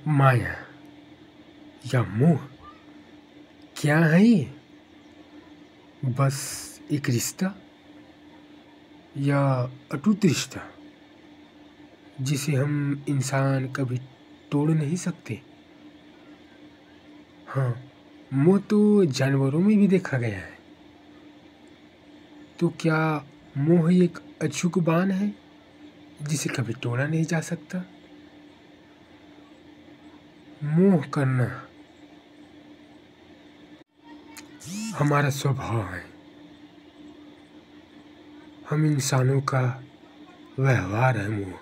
माया या मोह क्या है ये? बस एक रिश्ता या अटूट रिश्ता जिसे हम इंसान कभी तोड़ नहीं सकते। हाँ, मोह तो जानवरों में भी देखा गया है। तो क्या मोह एक अछूत बाण है जिसे कभी तोड़ा नहीं जा सकता? मोह करना हमारा स्वभाव है। हम इंसानों का व्यवहार है मोह।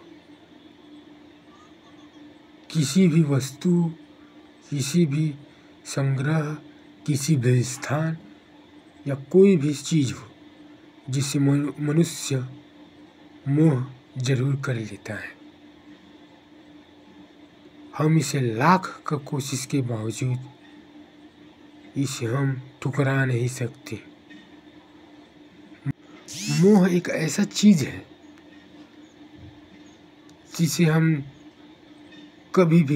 किसी भी वस्तु, किसी भी संग्रह, किसी भी स्थान या कोई भी चीज हो जिसे मनुष्य मोह जरूर कर लेता है। हम इसे लाख का कोशिश के बावजूद इसे हम ठुकरा नहीं सकते। मोह एक ऐसा चीज है जिसे हम कभी भी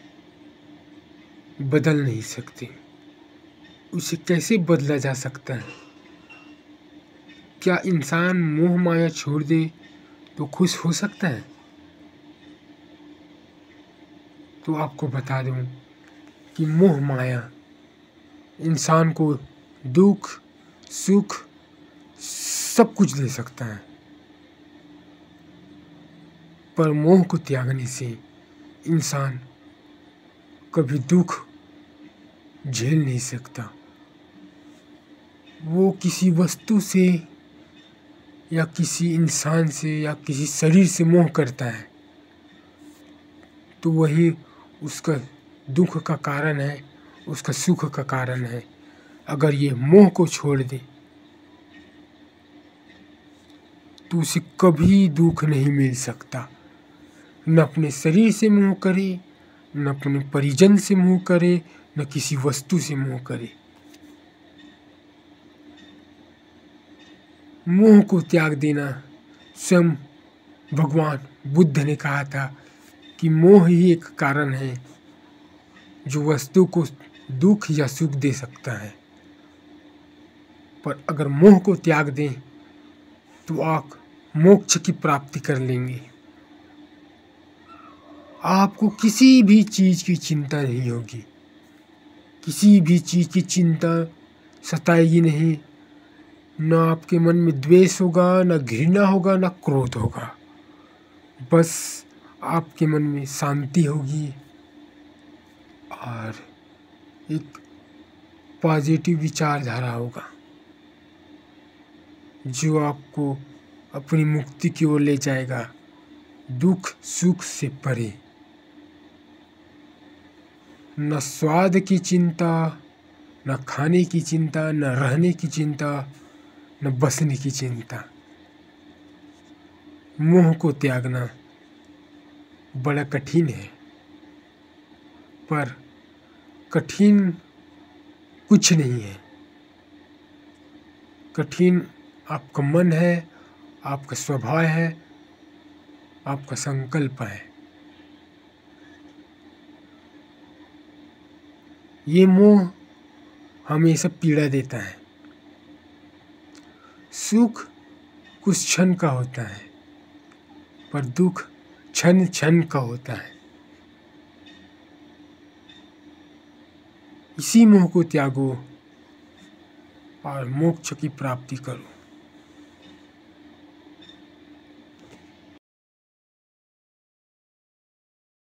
बदल नहीं सकते। उसे कैसे बदला जा सकता है? क्या इंसान मोह माया छोड़ दे तो खुश हो सकता है? तो आपको बता दूं कि मोह माया इंसान को दुख, सुख सब कुछ दे सकता है, पर मोह को त्यागने से इंसान कभी दुख झेल नहीं सकता। वो किसी वस्तु से या किसी इंसान से या किसी शरीर से मोह करता है तो वही उसका दुख का कारण है, उसका सुख का कारण है। अगर ये मोह को छोड़ दे तो उसे कभी दुख नहीं मिल सकता। न अपने शरीर से मोह करे, न अपने परिजन से मोह करे, न किसी वस्तु से मोह करे। मोह को त्याग देना स्वयं भगवान बुद्ध ने कहा था कि मोह ही एक कारण है जो वस्तु को दुख या सुख दे सकता है। पर अगर मोह को त्याग दें तो आप मोक्ष की प्राप्ति कर लेंगे। आपको किसी भी चीज की चिंता नहीं होगी, किसी भी चीज की चिंता सताएगी नहीं। न आपके मन में द्वेष होगा, न घृणा होगा, न क्रोध होगा। बस आपके मन में शांति होगी और एक पॉजिटिव विचारधारा होगा जो आपको अपनी मुक्ति की ओर ले जाएगा, दुख सुख से परे। न स्वाद की चिंता, न खाने की चिंता, न रहने की चिंता, न बसने की चिंता। मोह को त्यागना बड़ा कठिन है, पर कठिन कुछ नहीं है। कठिन आपका मन है, आपका स्वभाव है, आपका संकल्प है। ये मोह हमेशा पीड़ा देता है। सुख कुछ क्षण का होता है, पर दुख क्षण क्षण का होता है। इसी मोह को त्यागो और मोक्ष की प्राप्ति करो।